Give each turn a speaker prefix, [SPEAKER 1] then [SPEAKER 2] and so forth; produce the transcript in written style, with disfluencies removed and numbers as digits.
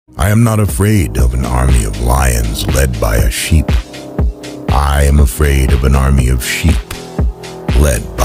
[SPEAKER 1] I am not afraid of an army of lions led by a sheep. I am afraid of an army of sheep led